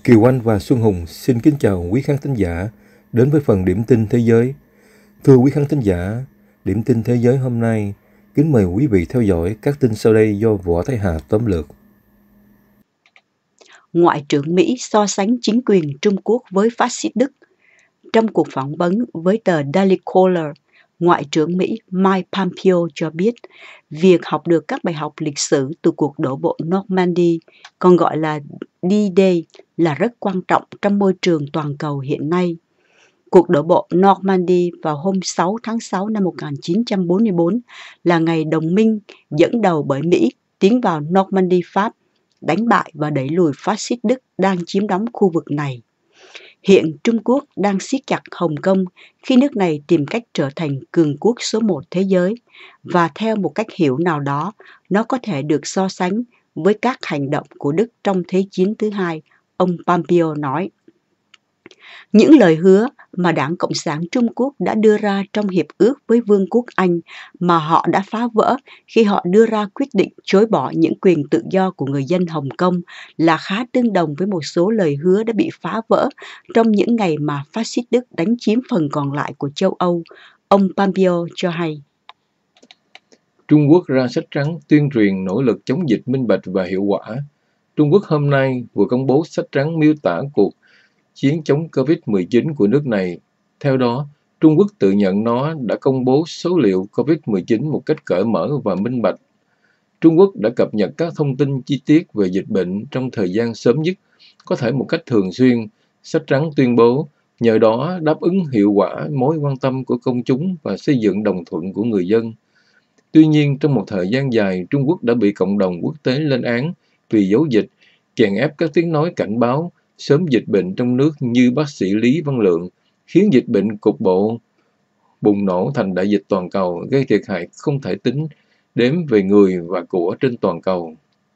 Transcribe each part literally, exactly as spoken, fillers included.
Kiều Anh và Xuân Hùng xin kính chào quý khán thính giả đến với phần điểm tin thế giới. Thưa quý khán thính giả, điểm tin thế giới hôm nay, kính mời quý vị theo dõi các tin sau đây do Võ Thái Hà tóm lược. Ngoại trưởng Mỹ so sánh chính quyền Trung Quốc với phát xít Đức. Trong cuộc phỏng vấn với tờ Daily Caller, Ngoại trưởng Mỹ Mike Pompeo cho biết việc học được các bài học lịch sử từ cuộc đổ bộ Normandy, còn gọi là D-Day, là rất quan trọng trong môi trường toàn cầu hiện nay. Cuộc đổ bộ Normandy vào hôm sáu tháng sáu năm một nghìn chín trăm bốn mươi tư là ngày đồng minh dẫn đầu bởi Mỹ tiến vào Normandy, Pháp, đánh bại và đẩy lùi phát xít Đức đang chiếm đóng khu vực này. Hiện Trung Quốc đang siết chặt Hồng Kông khi nước này tìm cách trở thành cường quốc số một thế giới, và theo một cách hiểu nào đó, nó có thể được so sánh với các hành động của Đức trong Thế chiến thứ hai, ông Pompeo nói. Những lời hứa mà Đảng Cộng sản Trung Quốc đã đưa ra trong hiệp ước với Vương quốc Anh mà họ đã phá vỡ khi họ đưa ra quyết định chối bỏ những quyền tự do của người dân Hồng Kông là khá tương đồng với một số lời hứa đã bị phá vỡ trong những ngày mà phát xít Đức đánh chiếm phần còn lại của châu Âu, ông Pompeo cho hay. Trung Quốc ra sách trắng tuyên truyền nỗ lực chống dịch minh bạch và hiệu quả. Trung Quốc hôm nay vừa công bố sách trắng miêu tả cuộc chiến chống Covid mười chín của nước này. Theo đó, Trung Quốc tự nhận nó đã công bố số liệu Covid mười chín một cách cởi mở và minh bạch. Trung Quốc đã cập nhật các thông tin chi tiết về dịch bệnh trong thời gian sớm nhất, có thể một cách thường xuyên, sách trắng tuyên bố, nhờ đó đáp ứng hiệu quả mối quan tâm của công chúng và xây dựng đồng thuận của người dân. Tuy nhiên, trong một thời gian dài, Trung Quốc đã bị cộng đồng quốc tế lên án vì giấu dịch, chèn ép các tiếng nói cảnh báo sớm dịch bệnh trong nước như bác sĩ Lý Văn Lượng, khiến dịch bệnh cục bộ bùng nổ thành đại dịch toàn cầu, gây thiệt hại không thể tính đếm về người và của trên toàn cầu.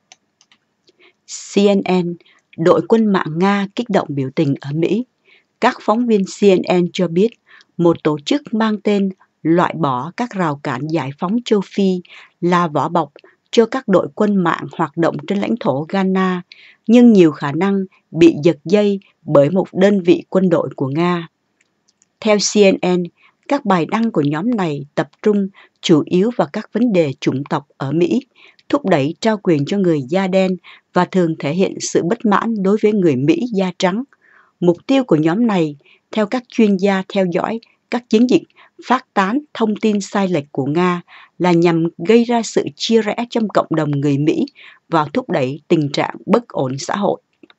xê en en, đội quân mạng Nga kích động biểu tình ở Mỹ. Các phóng viên xê en en cho biết một tổ chức mang tên Loại bỏ các rào cản giải phóng châu Phi là vỏ bọc cho các đội quân mạng hoạt động trên lãnh thổ Ghana, nhưng nhiều khả năng bị giật dây bởi một đơn vị quân đội của Nga. Theo xê en en, các bài đăng của nhóm này tập trung chủ yếu vào các vấn đề chủng tộc ở Mỹ, thúc đẩy trao quyền cho người da đen và thường thể hiện sự bất mãn đối với người Mỹ da trắng. Mục tiêu của nhóm này, theo các chuyên gia theo dõi các chiến dịch phát tán thông tin sai lệch của Nga, là nhằm gây ra sự chia rẽ trong cộng đồng người Mỹ và thúc đẩy tình trạng bất ổn xã hội.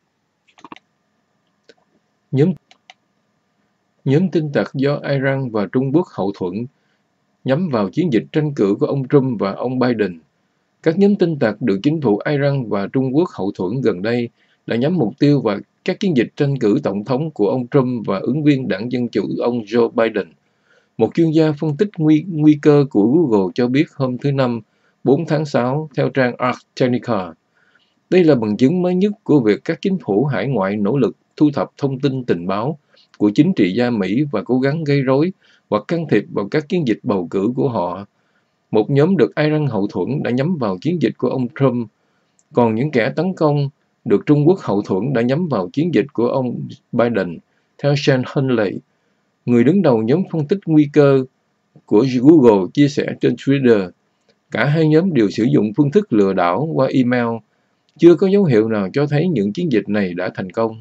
Nhóm, nhóm tin tặc do Iran và Trung Quốc hậu thuẫn nhắm vào chiến dịch tranh cử của ông Trump và ông Biden. Các nhóm tin tặc được chính phủ Iran và Trung Quốc hậu thuẫn gần đây đã nhắm mục tiêu vào các chiến dịch tranh cử tổng thống của ông Trump và ứng viên đảng Dân Chủ ông Joe Biden. Một chuyên gia phân tích nguy, nguy cơ của Google cho biết hôm thứ Năm, bốn tháng sáu, theo trang Ars Technica. Đây là bằng chứng mới nhất của việc các chính phủ hải ngoại nỗ lực thu thập thông tin tình báo của chính trị gia Mỹ và cố gắng gây rối hoặc can thiệp vào các chiến dịch bầu cử của họ. Một nhóm được Iran hậu thuẫn đã nhắm vào chiến dịch của ông Trump, còn những kẻ tấn công được Trung Quốc hậu thuẫn đã nhắm vào chiến dịch của ông Biden, theo Shane Hunley, người đứng đầu nhóm phân tích nguy cơ của Google, chia sẻ trên Twitter. Cả hai nhóm đều sử dụng phương thức lừa đảo qua email. Chưa có dấu hiệu nào cho thấy những chiến dịch này đã thành công.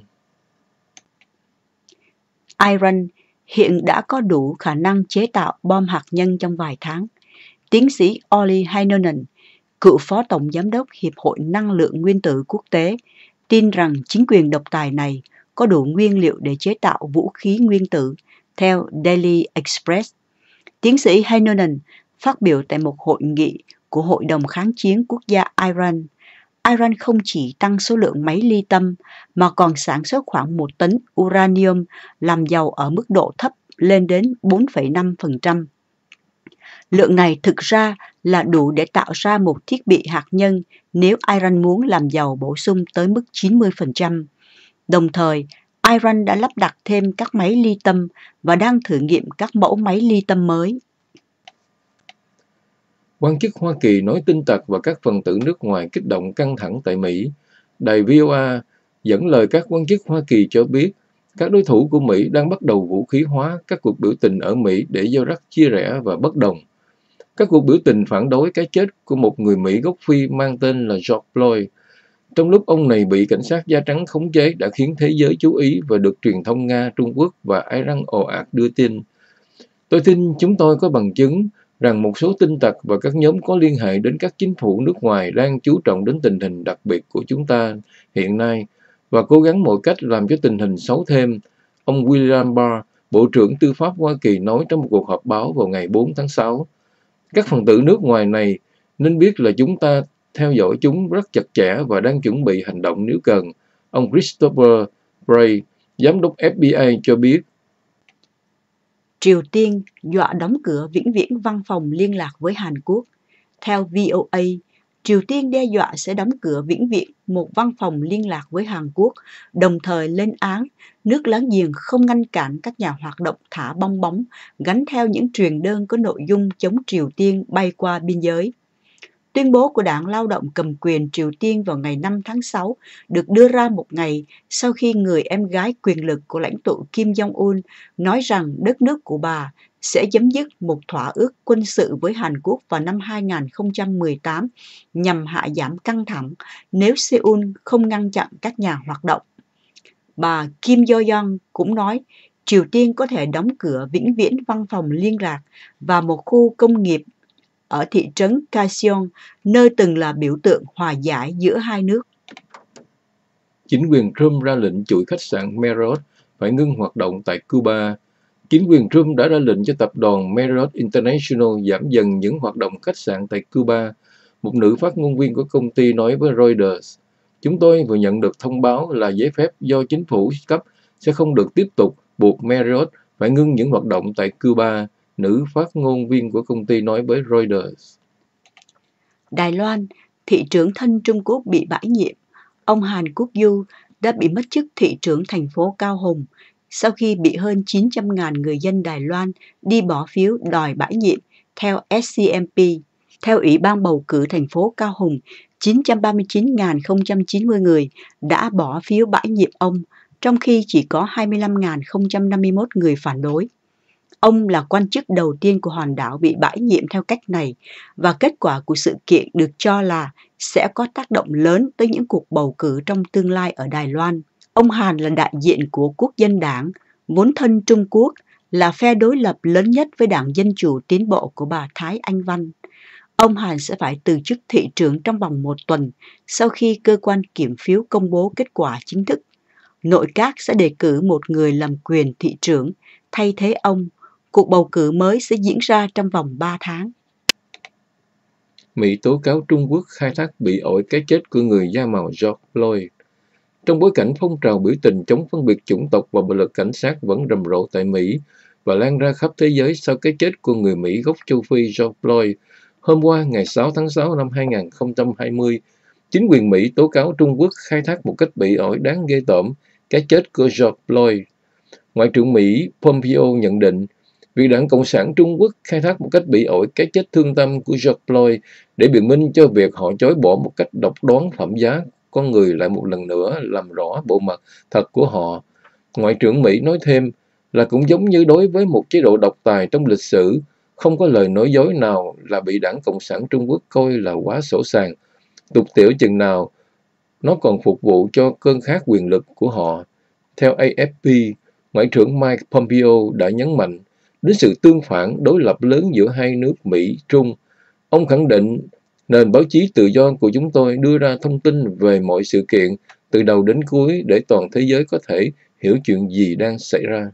Iran hiện đã có đủ khả năng chế tạo bom hạt nhân trong vài tháng. Tiến sĩ Olli Heinonen, cựu phó tổng giám đốc Hiệp hội Năng lượng Nguyên tử Quốc tế, tin rằng chính quyền độc tài này có đủ nguyên liệu để chế tạo vũ khí nguyên tử, theo Daily Express. Tiến sĩ Heinonen phát biểu tại một hội nghị của Hội đồng Kháng chiến Quốc gia Iran. Iran không chỉ tăng số lượng máy ly tâm mà còn sản xuất khoảng một tấn uranium làm giàu ở mức độ thấp lên đến bốn phẩy năm phần trăm. Lượng này thực ra là đủ để tạo ra một thiết bị hạt nhân nếu Iran muốn làm giàu bổ sung tới mức chín mươi phần trăm. Đồng thời, Iran đã lắp đặt thêm các máy ly tâm và đang thử nghiệm các mẫu máy ly tâm mới. Quan chức Hoa Kỳ nói tin tặc và các phần tử nước ngoài kích động căng thẳng tại Mỹ. Đài vê o a dẫn lời các quan chức Hoa Kỳ cho biết các đối thủ của Mỹ đang bắt đầu vũ khí hóa các cuộc biểu tình ở Mỹ để gieo rắc chia rẽ và bất đồng. Các cuộc biểu tình phản đối cái chết của một người Mỹ gốc Phi mang tên là George Floyd, trong lúc ông này bị cảnh sát da trắng khống chế, đã khiến thế giới chú ý và được truyền thông Nga, Trung Quốc và Iran ồ ạt đưa tin. Tôi tin chúng tôi có bằng chứng rằng một số tin tặc và các nhóm có liên hệ đến các chính phủ nước ngoài đang chú trọng đến tình hình đặc biệt của chúng ta hiện nay và cố gắng mọi cách làm cho tình hình xấu thêm, ông William Barr, Bộ trưởng Tư pháp Hoa Kỳ nói trong một cuộc họp báo vào ngày bốn tháng sáu. Các phần tử nước ngoài này nên biết là chúng ta theo dõi chúng rất chặt chẽ và đang chuẩn bị hành động nếu cần, ông Christopher Wray, giám đốc F B I cho biết. Triều Tiên dọa đóng cửa vĩnh viễn văn phòng liên lạc với Hàn Quốc. Theo V O A, Triều Tiên đe dọa sẽ đóng cửa vĩnh viễn một văn phòng liên lạc với Hàn Quốc, đồng thời lên án nước láng giềng không ngăn cản các nhà hoạt động thả bong bóng gắn theo những truyền đơn có nội dung chống Triều Tiên bay qua biên giới. Tuyên bố của Đảng Lao động cầm quyền Triều Tiên vào ngày năm tháng sáu được đưa ra một ngày sau khi người em gái quyền lực của lãnh tụ Kim Jong-un nói rằng đất nước của bà sẽ chấm dứt một thỏa ước quân sự với Hàn Quốc vào năm hai nghìn không trăm mười tám nhằm hạ giảm căng thẳng nếu Seoul không ngăn chặn các nhà hoạt động. Bà Kim Yo-yeon cũng nói Triều Tiên có thể đóng cửa vĩnh viễn văn phòng liên lạc và một khu công nghiệp ở thị trấn Kaesong, nơi từng là biểu tượng hòa giải giữa hai nước. Chính quyền Trump ra lệnh chuỗi khách sạn Marriott phải ngưng hoạt động tại Cuba. Chính quyền Trump đã ra lệnh cho tập đoàn Marriott International giảm dần những hoạt động khách sạn tại Cuba. Một nữ phát ngôn viên của công ty nói với Reuters, chúng tôi vừa nhận được thông báo là giấy phép do chính phủ cấp sẽ không được tiếp tục buộc Marriott phải ngưng những hoạt động tại Cuba, nữ phát ngôn viên của công ty nói với Reuters. Đài Loan, thị trưởng thân Trung Quốc bị bãi nhiệm. Ông Hàn Quốc Du đã bị mất chức thị trưởng thành phố Cao Hùng sau khi bị hơn chín trăm nghìn người dân Đài Loan đi bỏ phiếu đòi bãi nhiệm theo S C M P. Theo Ủy ban bầu cử thành phố Cao Hùng, chín trăm ba mươi chín nghìn không trăm chín mươi người đã bỏ phiếu bãi nhiệm ông, trong khi chỉ có hai mươi lăm nghìn không trăm năm mươi mốt người phản đối. Ông là quan chức đầu tiên của hòn đảo bị bãi nhiệm theo cách này, và kết quả của sự kiện được cho là sẽ có tác động lớn tới những cuộc bầu cử trong tương lai ở Đài Loan. Ông Hàn là đại diện của Quốc dân đảng, vốn thân Trung Quốc, là phe đối lập lớn nhất với Đảng Dân Chủ Tiến Bộ của bà Thái Anh Văn. Ông Hàn sẽ phải từ chức thị trưởng trong vòng một tuần sau khi cơ quan kiểm phiếu công bố kết quả chính thức. Nội các sẽ đề cử một người làm quyền thị trưởng thay thế ông. Cuộc bầu cử mới sẽ diễn ra trong vòng ba tháng. Mỹ tố cáo Trung Quốc khai thác bị ổi cái chết của người da màu George Floyd. Trong bối cảnh phong trào biểu tình chống phân biệt chủng tộc và bạo lực cảnh sát vẫn rầm rộ tại Mỹ và lan ra khắp thế giới sau cái chết của người Mỹ gốc châu Phi George Floyd, hôm qua ngày sáu tháng sáu năm hai nghìn không trăm hai mươi, chính quyền Mỹ tố cáo Trung Quốc khai thác một cách bị ổi đáng ghê tởm cái chết của George Floyd. Ngoại trưởng Mỹ Pompeo nhận định việc Đảng Cộng sản Trung Quốc khai thác một cách bị ổi cái chết thương tâm của George Floyd để biện minh cho việc họ chối bỏ một cách độc đoán phẩm giá con người lại một lần nữa làm rõ bộ mặt thật của họ. Ngoại trưởng Mỹ nói thêm là cũng giống như đối với một chế độ độc tài trong lịch sử, không có lời nói dối nào là bị Đảng Cộng sản Trung Quốc coi là quá sỗ sàng, tục tiểu chừng nào nó còn phục vụ cho cơn khát quyền lực của họ. Theo A F P, Ngoại trưởng Mike Pompeo đã nhấn mạnh đến sự tương phản đối lập lớn giữa hai nước Mỹ-Trung. Ông khẳng định nền báo chí tự do của chúng tôi đưa ra thông tin về mọi sự kiện từ đầu đến cuối để toàn thế giới có thể hiểu chuyện gì đang xảy ra.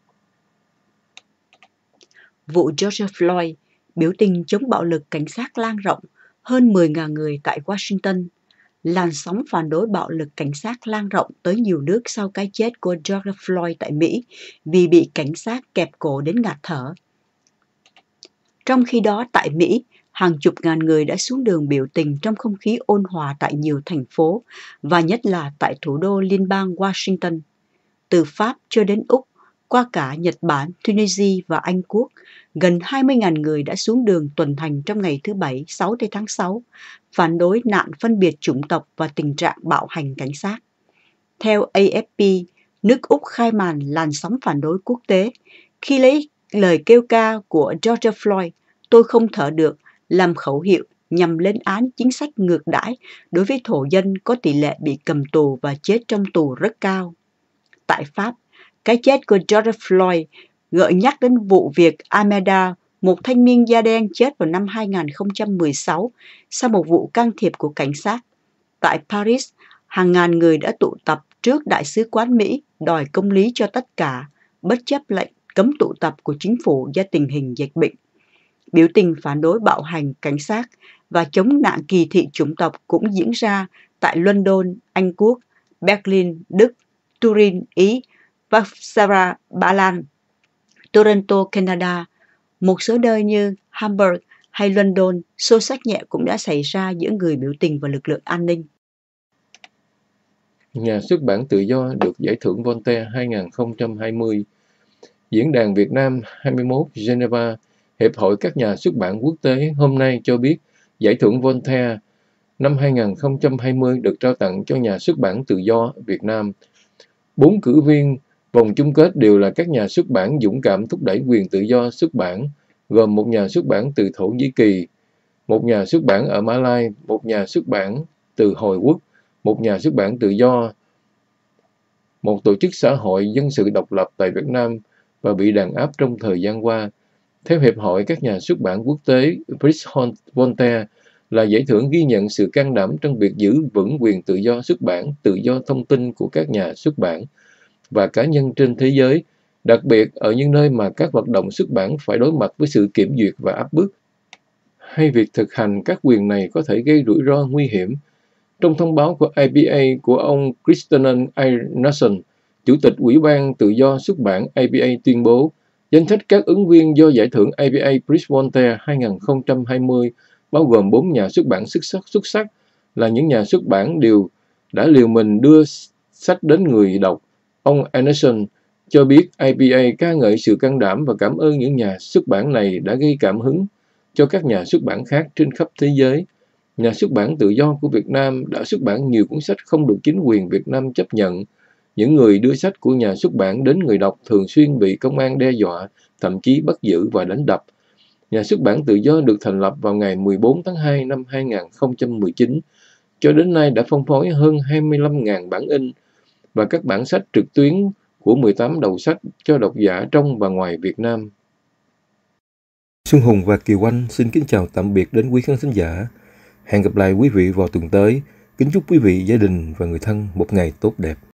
Vụ George Floyd, biểu tình chống bạo lực cảnh sát lan rộng, hơn mười nghìn người tại Washington. Làn sóng phản đối bạo lực cảnh sát lan rộng tới nhiều nước sau cái chết của George Floyd tại Mỹ vì bị cảnh sát kẹp cổ đến ngạt thở. Trong khi đó tại Mỹ, hàng chục ngàn người đã xuống đường biểu tình trong không khí ôn hòa tại nhiều thành phố, và nhất là tại thủ đô liên bang Washington. Từ Pháp cho đến Úc, qua cả Nhật Bản, Tunisia và Anh Quốc, gần hai mươi nghìn người đã xuống đường tuần hành trong ngày thứ Bảy, sáu tháng sáu, phản đối nạn phân biệt chủng tộc và tình trạng bạo hành cảnh sát. Theo A F P, nước Úc khai màn làn sóng phản đối quốc tế khi lấy lời kêu ca của George Floyd, "Tôi không thở được", làm khẩu hiệu nhằm lên án chính sách ngược đãi đối với thổ dân có tỷ lệ bị cầm tù và chết trong tù rất cao. Tại Pháp, cái chết của George Floyd gợi nhắc đến vụ việc Almeida, một thanh niên da đen chết vào năm hai nghìn không trăm mười sáu sau một vụ can thiệp của cảnh sát. Tại Paris, hàng ngàn người đã tụ tập trước Đại sứ quán Mỹ đòi công lý cho tất cả, bất chấp lệnh cấm tụ tập của chính phủ do tình hình dịch bệnh. Biểu tình phản đối bạo hành cảnh sát và chống nạn kỳ thị chủng tộc cũng diễn ra tại London, Anh Quốc, Berlin, Đức, Turin, Ý, Warsaw, Ba Lan, Toronto, Canada. Một số nơi như Hamburg hay London, xô xát nhẹ cũng đã xảy ra giữa người biểu tình và lực lượng an ninh. Nhà xuất bản tự do được giải thưởng Voltaire hai nghìn không trăm hai mươi. Diễn đàn Việt Nam hai mươi mốt Geneva, Hiệp hội các nhà xuất bản quốc tế hôm nay cho biết giải thưởng Voltaire năm hai nghìn không trăm hai mươi được trao tặng cho nhà xuất bản tự do Việt Nam. Bốn cử viên vòng chung kết đều là các nhà xuất bản dũng cảm thúc đẩy quyền tự do xuất bản, gồm một nhà xuất bản từ Thổ Nhĩ Kỳ, một nhà xuất bản ở Mã Lai, một nhà xuất bản từ Hồi Quốc, một nhà xuất bản tự do, một tổ chức xã hội dân sự độc lập tại Việt Nam và bị đàn áp trong thời gian qua. Theo Hiệp hội các nhà xuất bản quốc tế, Prix Voltaire là giải thưởng ghi nhận sự can đảm trong việc giữ vững quyền tự do xuất bản, tự do thông tin của các nhà xuất bản và cá nhân trên thế giới, đặc biệt ở những nơi mà các hoạt động xuất bản phải đối mặt với sự kiểm duyệt và áp bức, hay việc thực hành các quyền này có thể gây rủi ro nguy hiểm. Trong thông báo của I B A của ông Christian Anderson, Chủ tịch Ủy ban Tự do xuất bản I B A tuyên bố, danh sách các ứng viên do giải thưởng I B A Prix Voltaire hai nghìn không trăm hai mươi bao gồm bốn nhà xuất bản xuất sắc xuất sắc là những nhà xuất bản đều đã liều mình đưa sách đến người đọc. Ông Anderson cho biết I B A ca ngợi sự can đảm và cảm ơn những nhà xuất bản này đã gây cảm hứng cho các nhà xuất bản khác trên khắp thế giới. Nhà xuất bản tự do của Việt Nam đã xuất bản nhiều cuốn sách không được chính quyền Việt Nam chấp nhận. Những người đưa sách của nhà xuất bản đến người đọc thường xuyên bị công an đe dọa, thậm chí bắt giữ và đánh đập. Nhà xuất bản tự do được thành lập vào ngày mười bốn tháng hai năm hai nghìn không trăm mười chín. Cho đến nay đã phân phối hơn hai mươi lăm nghìn bản in và các bản sách trực tuyến của mười tám đầu sách cho độc giả trong và ngoài Việt Nam. Xuân Hùng và Kiều Anh xin kính chào tạm biệt đến quý khán thính giả. Hẹn gặp lại quý vị vào tuần tới. Kính chúc quý vị, gia đình và người thân một ngày tốt đẹp.